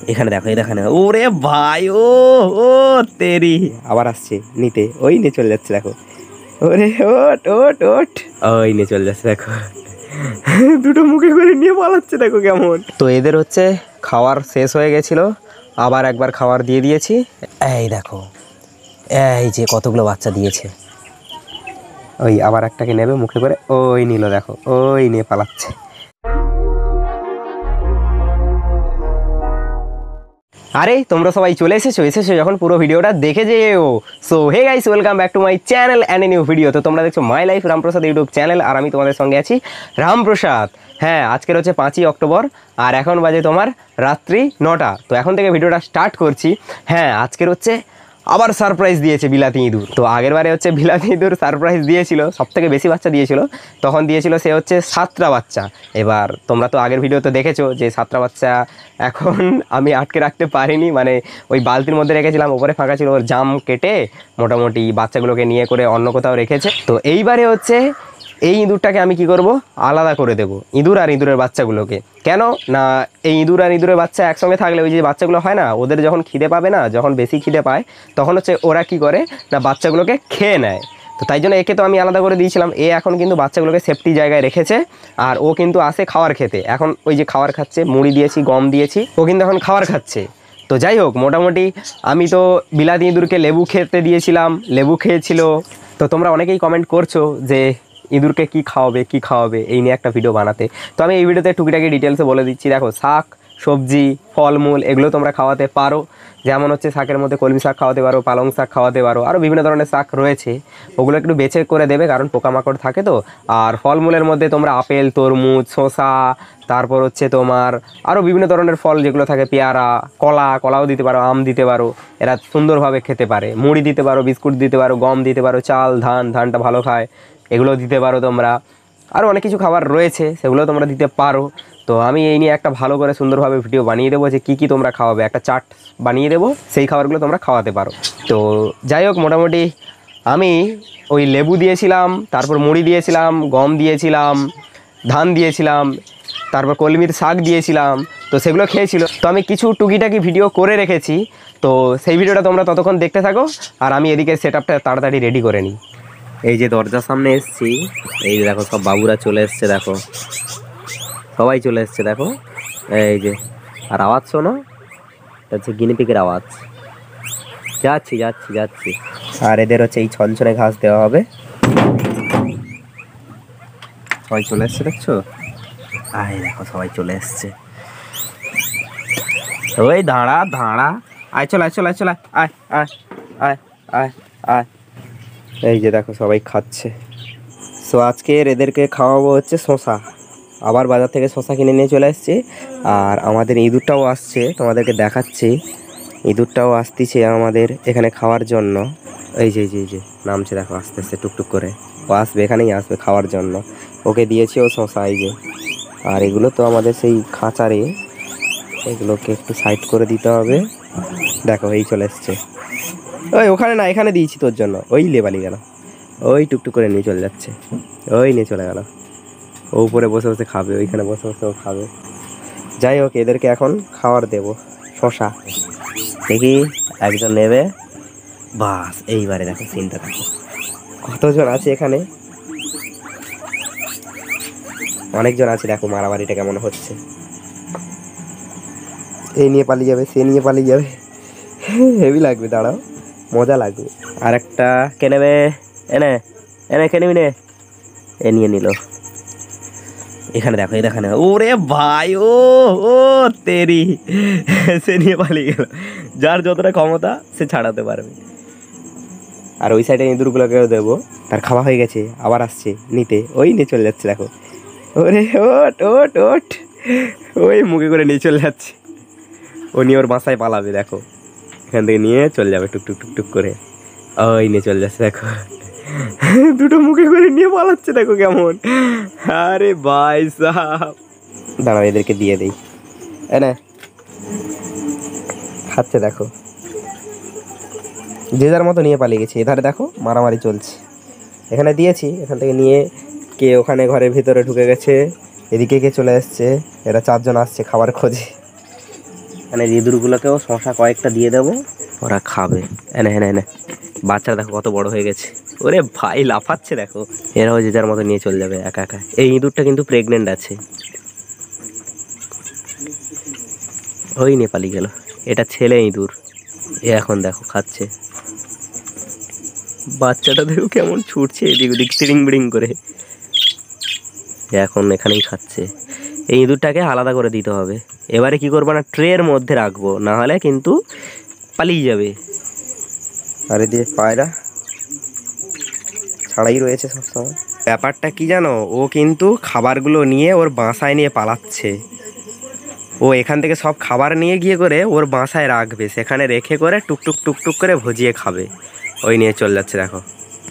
এখানে দেখো, এখানে ওরে ভাই, ও ও তেরি আবার আসছে নিতে, ওই নিয়ে চলে যাচ্ছে দেখো। ওরে ওট ওট ওট, ওই নিয়ে চলে যাচ্ছে দেখো। দুটো মুখে করে নিয়ে পালাচ্ছে দেখো কেমন। তো এদের হচ্ছে খাওয়ার শেষ হয়ে গেছিলো, আবার একবার খাবার দিয়ে দিয়েছি। এই দেখো, এই যে কতগুলো বাচ্চা দিয়েছে। ওই আবার একটাকে নেবে মুখে করে, ওই নিল দেখো, ওই নিয়ে পালাচ্ছে। আরে তোমরা সবাই চলে এসেছো যখন পুরো ভিডিওটা দেখে যেও। So hey guys, welcome back to my channel and a new video. তো তোমরা দেখছো my life Ramprasad YouTube channel, আর আমি তোমাদের সঙ্গে আছি রামপ্রসাদ। হ্যাঁ, আজকের হচ্ছে 5ই অক্টোবর, আর এখন বাজে তোমার রাত্রি 9টা। তো এখন থেকে ভিডিওটা স্টার্ট করছি। হ্যাঁ, আজকের হচ্ছে আবার সারপ্রাইজ দিয়েছে বিলাতি ইঁদুর। তো আগের বারে হচ্ছে বিলাতি ইঁদুর সারপ্রাইজ দিয়েছিল, সবথেকে বেশি বাচ্চা দিয়েছিল, তখন দিয়েছিল সে হচ্ছে 7টা বাচ্চা। এবার তোমরা তো আগের ভিডিওতে দেখেছো যে 7টা বাচ্চা এখন আমি আটকে রাখতে পারিনি, মানে ওই বালতির মধ্যে রেখেছিলাম, ওপরে ফাঁকা ছিল, ওর জাম কেটে মোটামুটি বাচ্চাগুলোকে নিয়ে করে অন্য কোথাও রেখেছে। তো এইবারে হচ্ছে এই ইঁদুরটাকে আমি কি করব, আলাদা করে দেব ইঁদুর আর ইঁদুরের বাচ্চাগুলোকে। কেন না, এই ইঁদুর আর ইঁদুরের বাচ্চা একসঙ্গে থাকলে ওই যে বাচ্চাগুলো হয় না, ওদের যখন খিদে পাবে না, যখন বেশি খিদে পায়, তখন হচ্ছে ওরা কি করে না, বাচ্চাগুলোকে খেয়ে নেয়। তো তাই জন্য একে তো আমি আলাদা করে দিয়েছিলাম। এ এখন কিন্তু বাচ্চাগুলোকে সেফটি জায়গায় রেখেছে, আর ও কিন্তু আসে খাবার খেতে। এখন ওই যে খাবার খাচ্ছে, মুড়ি দিয়েছি, গম দিয়েছি, ও কিন্তু এখন খাবার খাচ্ছে। তো যাই হোক, মোটামুটি আমি তো বিলাতি ইঁদুরকে লেবু খেতে দিয়েছিলাম, লেবু খেয়েছিল। তো তোমরা অনেকেই কমেন্ট করছো যে ইঁদুরকে কি খাওয়াবে এই নিয়ে একটা ভিডিও বানাতে। তো আমি এই ভিডিওতে টুকিটাকি ডিটেলসে বলে দিচ্ছি। দেখো, শাক সবজি ফলমূল এগুলো তোমরা খাওয়াতে পারো। যেমন হচ্ছে শাকের মধ্যে কলমি শাক খাওয়াতে পারো, পালং শাক খাওয়াতে পারো, আরও বিভিন্ন ধরনের শাক রয়েছে, ওগুলো একটু বেছে করে দেবে, কারণ পোকামাকড় থাকে তো। আর ফলমূলের মধ্যে তোমরা আপেল, তরমুজ, শসা, তারপর হচ্ছে তোমার আরও বিভিন্ন ধরনের ফল যেগুলো থাকে, পেয়ারা, কলাও দিতে পারো, আম দিতে পারো, এরা সুন্দরভাবে খেতে পারে। মুড়ি দিতে পারো, বিস্কুট দিতে পারো, গম দিতে পারো, চাল, ধানটা ভালো খায়, এগুলো দিতে পারো তোমরা। আরও অনেক কিছু খাবার রয়েছে, সেগুলো তোমরা দিতে পারো। তো আমি এই নিয়ে একটা ভালো করে সুন্দরভাবে ভিডিও বানিয়ে দেবো যে কী তোমরা খাওয়াবে, একটা চার্ট বানিয়ে দেবো, সেই খাবারগুলো তোমরা খাওয়াতে পারো। তো যাই হোক, মোটামুটি আমি ওই লেবু দিয়েছিলাম, তারপর মুড়ি দিয়েছিলাম, গম দিয়েছিলাম, ধান দিয়েছিলাম, তারপর কলমির শাক দিয়েছিলাম। তো সেগুলো খেয়েছিল। তো আমি কিছু টুকিটাকি ভিডিও করে রেখেছি, তো সেই ভিডিওটা তোমরা ততক্ষণ দেখতে থাকো, আর আমি এদিকে সেট আপটা তাড়াতাড়ি রেডি করে নিই। এই যে দরজার সামনে এসছি, এই যে দেখো সব বাবুরা চলে এসছে, দেখো সবাই চলে এসছে দেখো, এই যে। আর আওয়াজ শোনো, হচ্ছে গিনিপিকের আওয়াজ। যাচ্ছি। আর এদের হচ্ছে এই ছনছনে ঘাস দেওয়া হবে। সবাই চলে এসছে দেখছো, আয় দেখো সবাই চলে এসছে। ওই দাঁড়া, আয় চল আয়। এই যে দেখো সবাই খাচ্ছে। সো আজকের এদেরকে খাওয়াবো হচ্ছে শসা। আবার বাজার থেকে শসা কিনে নিয়ে চলে এসেছি। আর আমাদের ইঁদুরটাও আসছে, তোমাদেরকে দেখাচ্ছি। ইঁদুরটাও আসতেছে আমাদের এখানে খাওয়ার জন্য। এই যে নামছে দেখো, আস্তে আস্তে টুকটুক করে ও আসবে, এখানেই আসবে খাওয়ার জন্য। ওকে দিয়েছি ও শসা, এই যে। আর এগুলো তো আমাদের সেই খাঁচারে, এগুলোকে একটু সাইড করে দিতে হবে। দেখো এই চলে এসছে। ওই ওখানে না, এখানে দিয়েছি তোর জন্য। ওই লেবালি গেল, ওই টুকটুক করে নিয়ে চলে যাচ্ছে, ওই নিয়ে চলে গেল। ও উপরে বসে বসে খাবে, ওইখানে বসে বসে ও খাবে। যাই হোক, এদেরকে এখন খাবার দেব শসা। দেখি একজন নেবে, বাস। এইবারে দেখো সিনটা দেখো, কতজন আছে এখানে, অনেকজন আছে। দেখো মারামারিটা কেমন হচ্ছে, এই নিয়ে পালিয়ে যাবে, সে নিয়ে পালিয়ে যাবে, হেভি লাগবে, দাঁড়াও মজা লাগবে। আর একটা কে নেবে, এনে কে নিবি নে, এ নিয়ে নিল। এখানে দেখো, এখানে, ওরে ভাই, ও তেরি, সে নিয়ে পালিয়ে গেল। যার যতটা ক্ষমতা সে ছাড়াতে পারবে। আর ওই সাইডে ইঁদুরগুলোকেও দেবো, তার খাওয়া হয়ে গেছে, আবার আসছে নিতে, ওই নিয়ে চলে যাচ্ছে দেখো। ওরে ওট, ওই মুখে করে নিয়ে চলে যাচ্ছে। ও নিয়ে ওর বাসায় পালাবে, দেখো এখান থেকে নিয়ে চলে যাবে টুকটুক করে, ওই নিয়ে চলে যাচ্ছে দেখো। দুটো মুখে করে নিয়ে পালাচ্ছে দেখো কেমন। আরে ভাই সাহাব, দাঁড়াও এদেরকে দিয়ে দেই। এনে খাচ্ছে দেখো, যে যার মতো নিয়ে পালিয়ে গেছে। এধারে দেখো মারামারি চলছে, এখানে দিয়েছি, এখান থেকে নিয়ে কে ওখানে ঘরের ভিতরে ঢুকে গেছে, এদিকে কে চলে এসছে। এরা 4জন আসছে খাবার খোঁজে। মানে ইঁদুরগুলোকেও শশা কয়েকটা দিয়ে দেবো, ওরা খাবে। এনে এনে এনে বাচ্চারা দেখো কত বড় হয়ে গেছে। ওরে ভাই লাফাচ্ছে দেখো, এরাও যে যার মতো নিয়ে চলে যাবে একা একা। এই ইঁদুরটা কিন্তু প্রেগনেন্ট আছে, ওই নিয়ে পালিয়ে গেল। এটা ছেলে ইঁদুর, এ এখন দেখো খাচ্ছে। বাচ্চাটা দেখো কেমন ছুটছে এদিক ওদিক তিরিং বিড়িং করে, এখন এখানেই খাচ্ছে। এই ইঁদুরটাকে আলাদা করে দিতে হবে। এবারে কি করবো না, ট্রের মধ্যে রাখবো, না হলে কিন্তু পালিয়ে যাবে। আর এদিকে পায়রা ছাড়াই রয়েছে সবসময়। ব্যাপারটা কি জানো, ও কিন্তু খাবারগুলো নিয়ে ওর বাসায় নিয়ে পালাচ্ছে। ও এখান থেকে সব খাবার নিয়ে গিয়ে করে ওর বাসায় রাখবে, সেখানে রেখে করে টুকটুক টুকটুক করে ভজিয়ে খাবে। ওই নিয়ে চলে যাচ্ছে দেখো,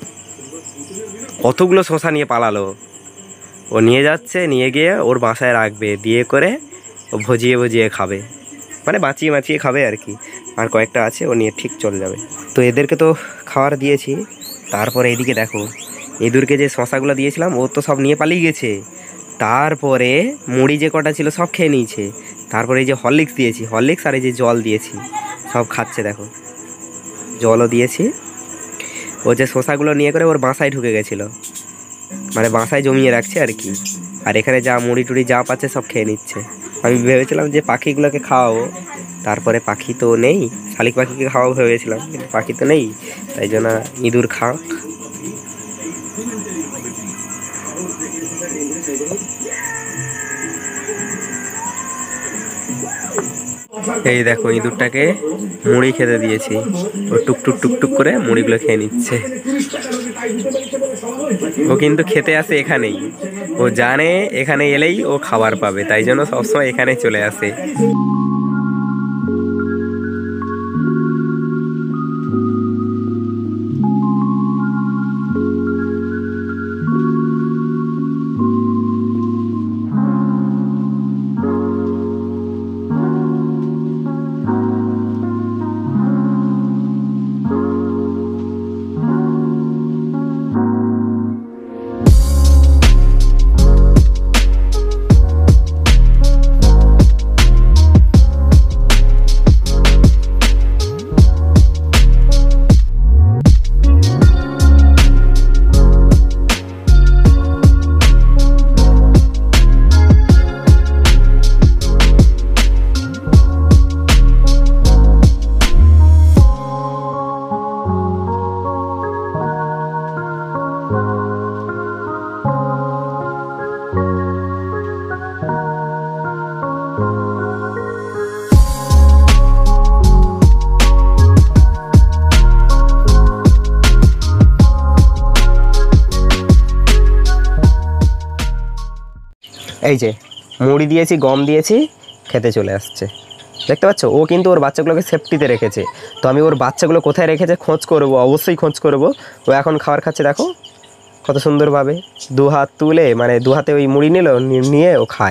কতগুলো শশা নিয়ে পালালো। ও নিয়ে যাচ্ছে, নিয়ে গিয়ে ওর বাসায় রাখবে, দিয়ে করে ও ভজিয়ে ভজিয়ে খাবে, মানে বাঁচিয়ে বাঁচিয়ে খাবে আর কি। আর কয়েকটা আছে, ও নিয়ে ঠিক চলে যাবে। তো এদেরকে তো খাবার দিয়েছি, তারপরে এদিকে দেখো ইঁদুরকে যে শশাগুলো দিয়েছিলাম ও তো সব নিয়ে পালিয়ে গেছে। তারপরে মুড়ি যে কটা ছিল সব খেয়ে নিয়েছে। তারপরে এই যে হরলিক্স দিয়েছি, হরলিক্স আর এই যে জল দিয়েছি, সব খাচ্ছে দেখো। জলও দিয়েছি। ও যে শশাগুলো নিয়ে করে ওর বাসায় ঢুকে গেছিলো, মানে বাসায় জমিয়ে রাখছে আর কি। আর এখানে যা মুড়ি টুড়ি যা পাচ্ছে সব খেয়ে নিচ্ছে। আমি ভেবেছিলাম যে পাখিগুলোকে খাওয়াবো, তারপরে পাখি তো নেই, শালিক পাখিকে খাওয়াবো ভেবেছিলাম, কিন্তু পাখি তো নেই, তাই জন্য ইঁদুর খাও। এই দেখো ইঁদুরটাকে মুড়ি খেতে দিয়েছি, ও টুকটুক টুকটুক করে মুড়িগুলো খেয়ে নিচ্ছে। ও কিন্তু খেতে আসে এখানেই, ও জানে এখানে এলেই ও খাবার পাবে, তাই জন্য সবসময় এখানে চলে আসে। এই যে মুড়ি দিয়েছি, গম দিয়েছি, খেতে চলে আসছে, দেখতে পাচ্ছ। ও কিন্তু ওর বাচ্চাগুলোকে সেফটিতে রেখেছে। তো আমি ওর বাচ্চাগুলো কোথায় রেখেছে খোঁজ করব, অবশ্যই খোঁজ করব। ও এখন খাবার খাচ্ছে দেখো কত সুন্দরভাবে, দু হাত তুলে, মানে দু হাতে ওই মুড়ি নিল, নিয়ে ও খায়।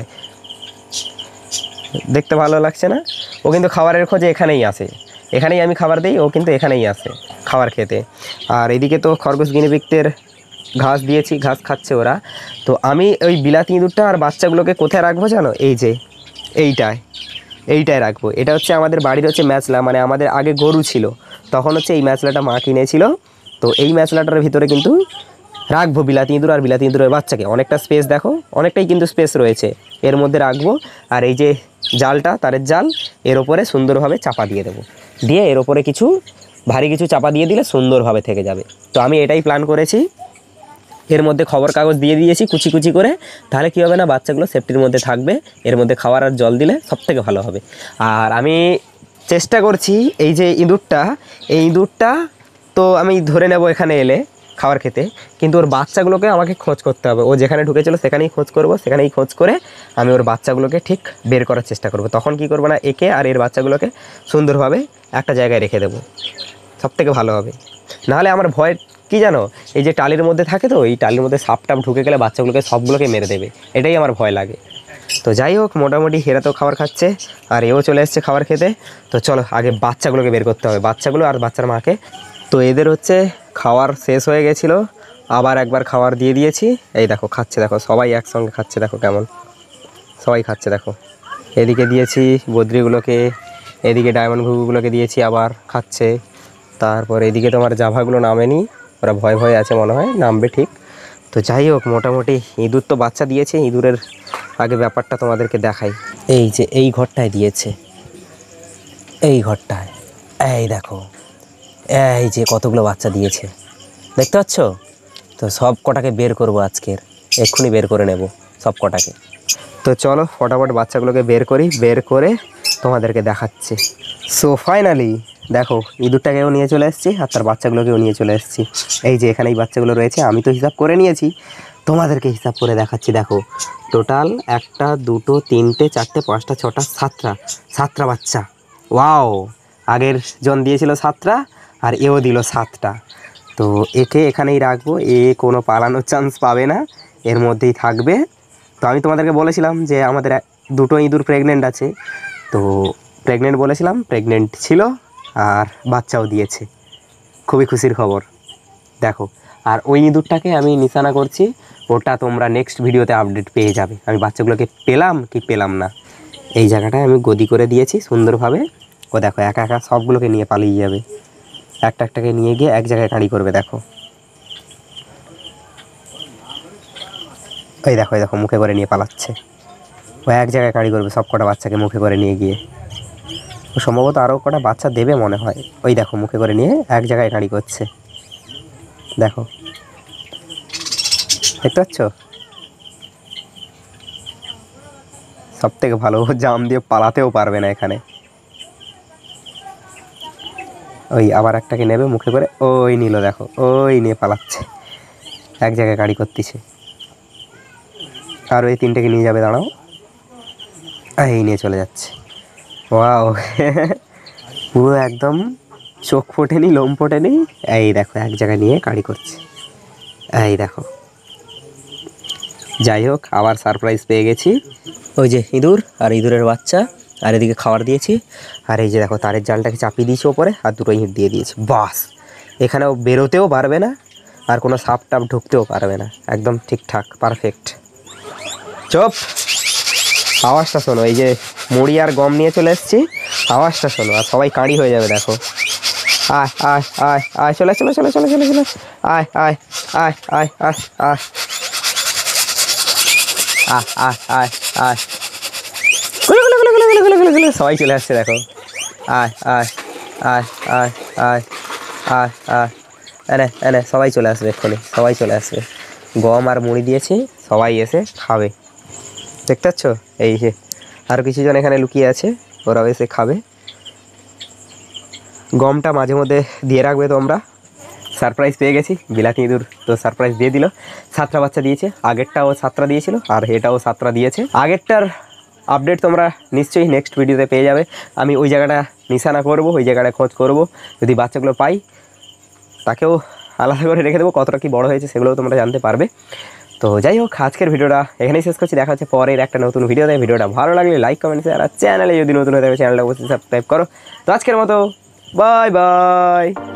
দেখতে ভালো লাগছে না? ও কিন্তু খাবারের খোঁজে এখানেই আসে, এখানেই আমি খাবার দিই, ও কিন্তু এখানেই আসে খাবার খেতে। আর এদিকে তো খরগোশ গিনিপিগদের ঘাস দিয়েছি, ঘাস খাচ্ছে ওরা। তো আমি ওই বিলাতি ইঁদুরটা আর বাচ্চাগুলোকে কোথায় রাখবো জানো? এই যে এইটায় রাখবো। এটা হচ্ছে আমাদের বাড়ির হচ্ছে ম্যাচলা, মানে আমাদের আগে গরু ছিল, তখন হচ্ছে এই ম্যাচলাটা মা কিনেছিল। তো এই ম্যাচলাটার ভিতরে কিন্তু রাখবো বিলাতি ইঁদুর আর বিলাতি ইঁদুরের বাচ্চাকে। অনেকটা স্পেস দেখো, অনেকটাই কিন্তু স্পেস রয়েছে, এর মধ্যে রাখবো। আর এই যে জালটা, তারের জাল, এর ওপরে সুন্দরভাবে চাপা দিয়ে দেবো, দিয়ে এর ওপরে কিছু ভারী কিছু চাপা দিয়ে দিলে সুন্দরভাবে থেকে যাবে। তো আমি এটাই প্ল্যান করেছি। এর মধ্যে খবর কাগজ দিয়ে দিয়েছি কুচি কুচি করে, তাহলে কী হবে না, বাচ্চাগুলো সেফটির মধ্যে থাকবে। এর মধ্যে খাবার আর জল দিলে সবথেকে ভালো হবে। আর আমি চেষ্টা করছি এই যে ইঁদুরটা, এই ইঁদুরটা তো আমি ধরে নেব এখানে এলে খাবার খেতে, কিন্তু ওর বাচ্চাগুলোকে আমাকে খোঁজ করতে হবে। ও যেখানে ঢুকেছিল সেখানেই খোঁজ করব, সেখানেই খোঁজ করে আমি ওর বাচ্চাগুলোকে ঠিক বের করার চেষ্টা করব। তখন কি করব না, একে আর এর বাচ্চাগুলোকে সুন্দরভাবে একটা জায়গায় রেখে দেবো, সবথেকে ভালো হবে। নাহলে আমার ভয় কি জানো, এই যে টালির মধ্যে থাকে, তো এই টালির মধ্যে সাপ টাপ ঢুকে গেলে বাচ্চাগুলোকে সবগুলোকে মেরে দেবে, এটাই আমার ভয় লাগে। তো যাই হোক, মোটামুটি হেরা তো খাবার খাচ্ছে আর এও চলে এসছে খাবার খেতে। তো চলো আগে বাচ্চাগুলোকে বের করতে হবে, বাচ্চাগুলো আর বাচ্চার মাকে। তো এদের হচ্ছে খাওয়ার শেষ হয়ে গেছিলো, আবার একবার খাবার দিয়ে দিয়েছি। এই দেখো খাচ্ছে, দেখো সবাই একসঙ্গে খাচ্ছে, দেখো কেমন সবাই খাচ্ছে দেখো। এদিকে দিয়েছি বদ্রিগুলোকে, এদিকে ডায়মন্ড ঘুঘুগুলোকে দিয়েছি, আবার খাচ্ছে। তারপর এদিকে তোমার জাভাগুলো নামেনি, ওরা ভয় ভয়ে আছে মনে হয়, নামবে ঠিক। তো যাই হোক, মোটামুটি ইঁদুর তো বাচ্চা দিয়েছে। ইঁদুরের আগে ব্যাপারটা তোমাদেরকে দেখাই। এই যে এই ঘরটায় দিয়েছে, এই ঘরটায়, এই দেখো, এই যে কতগুলো বাচ্চা দিয়েছে দেখতে পাচ্ছ। তো সব কটাকে বের করব আজকের, এক্ষুনি বের করে নেব সব কটাকে। তো চলো ফটাফট বাচ্চাগুলোকে বের করি, বের করে তোমাদেরকে দেখাচ্ছি। সো ফাইনালি দেখো, ইঁদুরটাকেও নিয়ে চলে এসেছি আর তার বাচ্চাগুলোকেও নিয়ে চলে এসেছি। এই যে এখানে এই বাচ্চাগুলো রয়েছে, আমি তো হিসাব করে নিয়েছি, তোমাদেরকে হিসাব করে দেখাচ্ছি। দেখো টোটাল 1 2 3 4 5 6 7টা বাচ্চা। ওয়াও, আগের জন দিয়েছিল 7টা আর এও দিল 7টা। তো একে এখানেই রাখবো, এ কোনো পালানোর চান্স পাবে না, এর মধ্যেই থাকবে। তো আমি তোমাদেরকে বলেছিলাম যে আমাদের 2টো ইঁদুর প্রেগনেন্ট আছে, তো প্রেগনেন্ট বলেছিলাম, প্রেগনেন্ট ছিল আর বাচ্চাও দিয়েছে, খুবই খুশির খবর। দেখো, আর ওই ইঁদুরটাকে আমি নিশানা করছি, ওটা তোমরা নেক্সট ভিডিওতে আপডেট পেয়ে যাবে, আমি বাচ্চাগুলোকে পেলাম কি পেলাম না। এই জায়গাটায় আমি গদি করে দিয়েছি সুন্দরভাবে। ও দেখো একা একা সবগুলোকে নিয়ে পালিয়ে যাবে, একটা একটাকে নিয়ে গিয়ে এক জায়গায় কাঁড়ি করবে। দেখো এই দেখো, এই দেখো মুখে করে নিয়ে পালাচ্ছে, ও এক জায়গায় কাঁড়ি করবে সব কটা বাচ্চাকে মুখে করে নিয়ে গিয়ে। ও সম্ভবত আরও কটা বাচ্চা দেবে মনে হয়। ওই দেখো মুখে করে নিয়ে এক জায়গায় কাঁড়ি করছে, দেখো দেখতে পাচ্ছ। সব থেকে ভালো, জাম দিয়ে পালাতেও পারবে না এখানে। ওই আবার একটাকে নেবে মুখে করে, ওই নিল, দেখো ওই নিয়ে পালাচ্ছে, এক জায়গায় কাঁড়ি করতেছে। আর ওই 3টেকে নিয়ে যাবে, দাঁড়াও, এই নিয়ে চলে যাচ্ছে। ওয়াও পুরো একদম চোখ ফোটেনি, লোম ফোটেনি। এই দেখো এক জায়গায় নিয়ে কাঁড়ি করছে, এই দেখো। যাই হোক, আবার সারপ্রাইজ পেয়ে গেছি। ওই যে ইঁদুর আর ইঁদুরের বাচ্চা, আর এদিকে খাবার দিয়েছি। আর এই যে দেখো তারের জালটাকে চাপিয়ে দিয়েছি ওপরে, আর 2টো ইঁট দিয়ে দিয়েছি। বাস, এখানেও বেরোতেও পারবে না, আর কোনো সাপ টাপ ঢুকতেও পারবে না, একদম ঠিকঠাক পারফেক্ট। চুপ, আওয়াজটা শোনো, এই যে মুড়ি আর গম নিয়ে চলে এসেছি, আওয়াজটা শোনো, আর সবাই কাঁড়ি হয়ে যাবে। দেখো, আয় আয় আয় আয়, চলে চলে চলে চলে চলে চলে, আয় আয় আয় আয় আয় আয় আয় আয় আয় আয়, সবাই চলে আসছে। দেখো, আয় আয় আয় আয় আয় আয় আয়, এনে এনে সবাই চলে আসবে এক্ষুনি, সবাই চলে আসবে। গম আর মুড়ি দিয়েছি, সবাই এসে খাবে, দেখতে পাচ্ছ। এই যে আর কিছুজন এখানে লুকিয়ে আছে, ওরাও এসে খাবে। গমটা মাঝে মধ্যে দিয়ে রাখবে তোমরা। সারপ্রাইজ পেয়ে গেছি, বিলাতি ইঁদুর তো সারপ্রাইজ দিয়ে দিল, 7টা বাচ্চা দিয়েছে। আগেরটাও 7টা দিয়েছিল, আর এটাও 7টা দিয়েছে। আগেরটার আপডেট তোমরা নিশ্চয়ই নেক্সট ভিডিওতে পেয়ে যাবে। আমি ওই জায়গাটা নিশানা করব, ওই জায়গাটা খোঁজ করব, যদি বাচ্চাগুলো পাই তাকেও আলাদা করে রেখে দেবো, কতটা কি বড় হয়েছে সেগুলোও তোমরা জানতে পারবে। তো যাই হোক, আজকের ভিডিওটা এখানেই শেষ করছি, দেখা হচ্ছে পরের একটা নতুন ভিডিওতে। ভিডিওটা ভালো লাগলে লাইক, কমেন্ট, শেয়ার, আর চ্যানেলে যদি নতুন হয়ে থাকে চ্যানেলটা অবশ্যই সাবস্ক্রাইব করো। তো আজকের মতো বাই বাই।